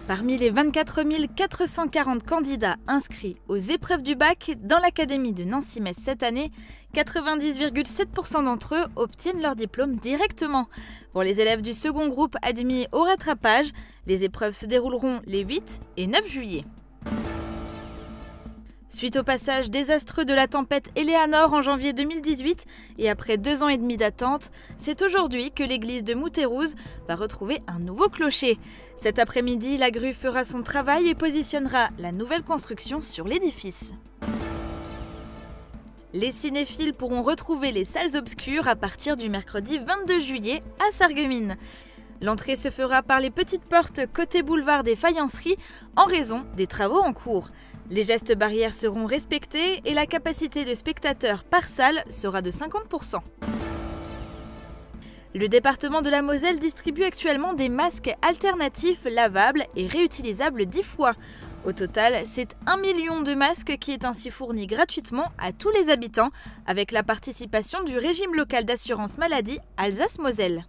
Parmi les 24 440 candidats inscrits aux épreuves du bac dans l'Académie de Nancy-Metz cette année, 90,7% d'entre eux obtiennent leur diplôme directement. Pour les élèves du second groupe admis au rattrapage, les épreuves se dérouleront les 8 et 9 juillet. Suite au passage désastreux de la tempête Eleanor en janvier 2018 et après 2 ans et demi d'attente, c'est aujourd'hui que l'église de Moutérouze va retrouver un nouveau clocher. Cet après-midi, la grue fera son travail et positionnera la nouvelle construction sur l'édifice. Les cinéphiles pourront retrouver les salles obscures à partir du mercredi 22 juillet à Sarreguemines. L'entrée se fera par les petites portes côté boulevard des Faïenceries en raison des travaux en cours. Les gestes barrières seront respectés et la capacité de spectateurs par salle sera de 50%. Le département de la Moselle distribue actuellement des masques alternatifs lavables et réutilisables 10 fois. Au total, c'est 1 million de masques qui est ainsi fourni gratuitement à tous les habitants avec la participation du régime local d'assurance maladie Alsace-Moselle.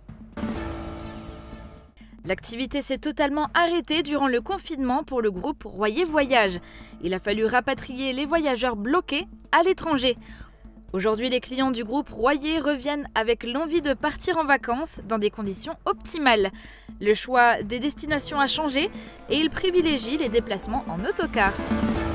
L'activité s'est totalement arrêtée durant le confinement pour le groupe Royer Voyage. Il a fallu rapatrier les voyageurs bloqués à l'étranger. Aujourd'hui, les clients du groupe Royer reviennent avec l'envie de partir en vacances dans des conditions optimales. Le choix des destinations a changé et ils privilégient les déplacements en autocar.